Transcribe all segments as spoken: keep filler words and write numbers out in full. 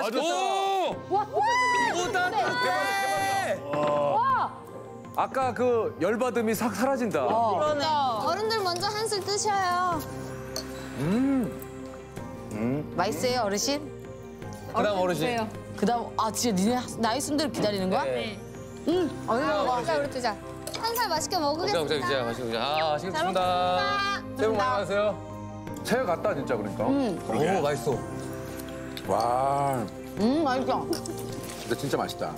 맛있겠다. 오! 와, 오, 따뜻해. 와. 아까 그 열받음이 싹 사라진다. 어. 그러네. 어른들 먼저 한술 드셔요. 음. 음. 맛있어요, 어르신? 그다음 어르신. 그다음 아 진짜 니네 나이 순대로 기다리는 거야? 네. 응. 어서 와. 자, 우리 두자. 한 살 맛있게 오자, 먹으겠습니다. 오자, 이제 맛있게 오자. 아, 맛있겠습니다. 먹겠습니다. 새해 복 많이 받으세요. 새해 같다 진짜 그러니까. 오, 맛있어. 와. 음, 맛있어. 근데 진짜 맛있다.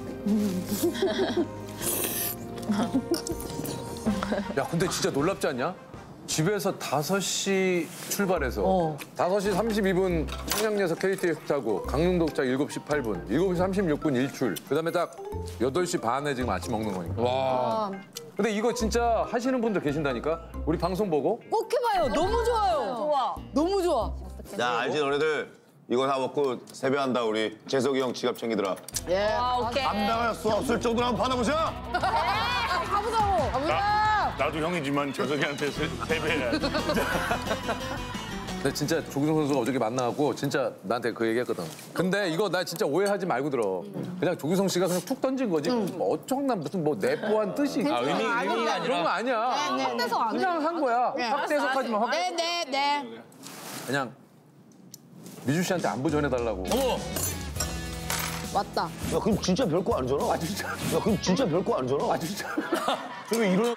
야 근데 진짜 놀랍지 않냐? 집에서 다섯 시 출발해서 어. 다섯 시 삼십이 분 청량리에서 케이티엑스 타고 강릉 도착 일곱 시 팔 분, 일곱 시 삼십육 분 일출. 그다음에 딱 여덟 시 반에 지금 아침 먹는 거니까. 와. 근데 이거 진짜 하시는 분들 계신다니까? 우리 방송 보고? 꼭 해봐요. 너무 좋아요. 좋아. 너무 좋아. 야, 알지 너네들 이거 다 먹고 세배한다 우리 재석이 형 지갑 챙기더라. 예. 아, 오케이. 감당할 수 없을 정도로 한번 받아보자. 가보자고. 가보자. 나도 형이지만 재석이한테 세- 세배해야지. 근데 진짜 조기성 선수가 어저께 만나고 진짜 나한테 그 얘기했거든. 근데 이거 나 진짜 오해하지 말고 들어. 그냥 조기성 씨가 그냥 툭 던진 거지. 뭐 어쩌나 무슨 뭐 내포한 뜻이. 아, 의미, 의미가 아니라. 그런 거 아니야. 확대석 안 그냥 한 거야. 확대해석하지 마. 확- 네, 네, 네. 그냥 미주 씨한테 안부 전해달라고. 어머. 맞다. 야, 그럼 진짜 별거 아니잖아. 아 진짜. 야, 그럼 진짜 별거 아니잖아. 아 진짜. 저왜 이런?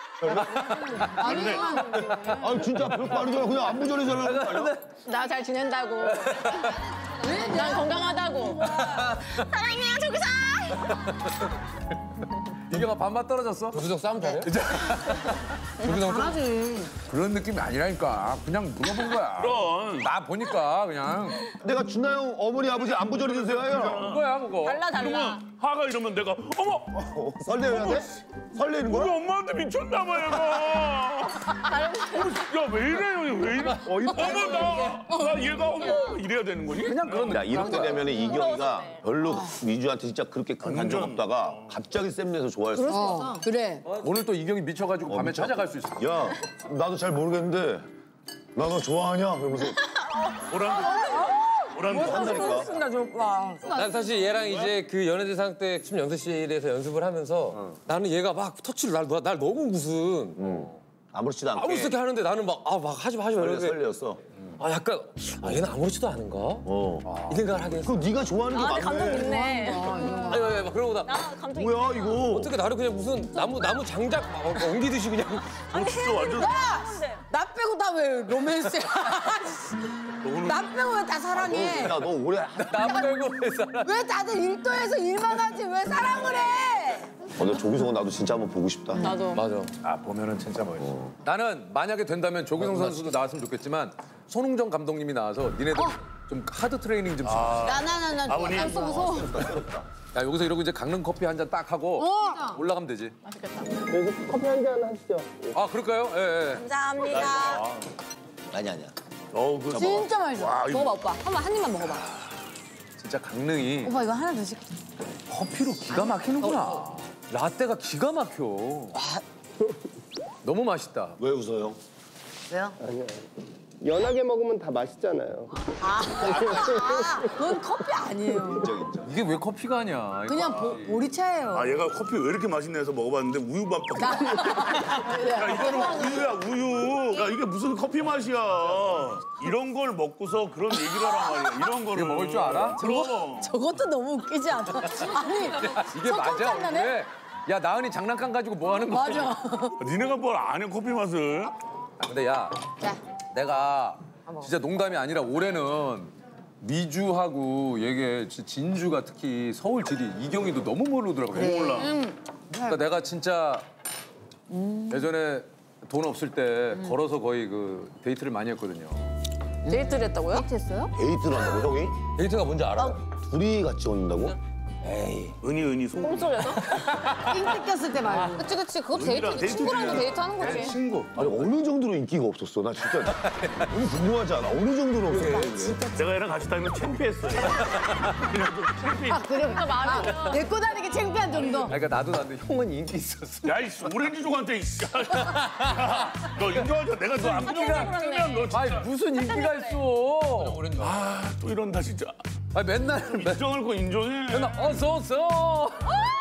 아니 진짜 별거 아니잖아. 그냥 안부 전해달라는 거 아니야? 나 잘 지낸다고. 난 건강하다고. 사랑해요, 조기상. 이경아 밥맛 떨어졌어? 조기성 싸움 잘해? 조기성 잘하지. 그런 느낌이 아니라니까. 그냥 물어본 거야. 그럼. 나 보니까 그냥 내가 준하 형 어머니 아버지 안부 전해주세요. 그거야 그거. 달라, 달라. 그러면 하가 이러면 내가 어머 어, 설레야 돼? 설레는 우리 거야? 엄마한테 미쳤나 봐 얘가. 야왜 이래요 왜 이래? 어머 나, 나 얘가 어머 이래야 되는 거니? 그냥 그런 야, 이럴 때 되면 이경이가 별로 미주한테 진짜 그렇게 큰 감정 완전. 없다가 갑자기 쌤내서 좋아할 수 있어. 어, 그래. 오늘 또 이경이 미쳐가지고 밤에 미쳐. 찾아갈 수 있어. 야, 나도 잘 모르겠는데 나 너 좋아하냐? 그러면서 오란도 오란도 한다니까. 난 사실 얘랑 이제 그 연예대상 때 춤 연습실에서 연습을 하면서 나는 얘가 막 터치를 날, 날 너무 무슨 아무렇지도 않게. 아무렇게 하는데 나는 막 아 막 하지 마 하지 마 설레, 이러는데 설레었어. 아 약간 아 얘는 아무렇지도 않은가? 어. 이 생각을 하게 했어. 그럼 네가 좋아하는 게 맞네. 있네. 아니 아니 막 그러고 나 뭐야 이거? 어떻게 나를 그냥 무슨 나무 나무 장작 막 엉기듯이 그냥 너 진짜 완전 나 빼고 다 왜 로맨스야? 나 빼고 왜 다 사랑해? 야, 너 올해 나 빼고 왜 살아? 왜 다들 일도에서 일만 하지 왜 사랑을 해? 오늘 조기성은 나도 진짜 한번 보고 싶다. 나도. 맞아. 아 보면은 진짜 멋있어. 나는 만약에 된다면 조기성 선수도 나왔으면 좋겠지만 손흥정 감독님이 나와서 니네들 좀 하드 트레이닝 좀 시켜. 나나나나 아버님. 무서워 무서워. 야 여기서 이러고 이제 강릉 커피 한 잔 딱 하고 어. 올라가면 되지. 여기서 커피 한 잔 하시죠. 아 그럴까요? 예. 예. 감사합니다. 아니 아니야. 어우 그 진짜 맛있어. 와, 이거- 먹어봐 오빠. 한번 한 입만 먹어봐. 진짜 강릉이 오빠 이거 하나 더 시켜. 커피로 기가 막히는구나. 라떼가 기가 막혀. 너무 맛있다. 왜 웃어요? 왜요? 아니요. 연하게 먹으면 다 맛있잖아요. 아, 그건 커피 아니에요. 인정 인정. 이게 왜 커피가 아니야? 이거. 그냥 보, 보리차예요. 아 얘가 커피 왜 이렇게 맛있네 해서 먹어봤는데 우유밥밖에. 야 이거는 우유야 우유. 야 이게 무슨 커피 맛이야. 이런 걸 먹고서 그런 얘기를 하란 말이야. 이런 거를 이거 먹을 줄 알아? 그럼. 저것도 너무 웃기지 않아? 아니, 이게 맞아? 장난해? 왜? 야 나은이 장난감 가지고 뭐 하는 거야? 맞아. 니네가 뭘 아냐 커피 맛을? 아, 근데 야 자, 내가 진짜 농담이 아니라 올해는 미주하고 얘게 진주가 특히 서울 지리 이경이도 너무 모르더라고. 그래. 몰라. 그러니까 내가 진짜 예전에 돈 없을 때 걸어서 거의 그 데이트를 많이 했거든요. 데이트를 했다고요? 데이트했어요? 데이트를 한다고 형이? 데이트가 뭔지 알아? 둘이 같이 온다고? 에이. 은희 은희 속. 삥 뜯겼을 때 말고. 그치, 그치. 그것도 데이트, 데이트 친구랑도 중이야. 데이트하는 거지. 친구. 아니 어느 정도로 인기가 없었어? 나 진짜 너무 궁금하지 않아? 어느 정도로 없었어? 내가 얘랑 같이 다니면 창피했어요. 아, 그래? 아, 데리고 다니기 창피한 정도. 아니, 그러니까 나도 나도 형은 인기 있었어. 야, 이씨, 오렌지족한테, 이씨. 야, 너 인정하자. 내가 너안 그러면 너 아니 진짜. 무슨 인기가 있어? 아, 또 이런다, 진짜. 아 맨날 맨- 인정할 거 인정해. 맨날 어서 어서.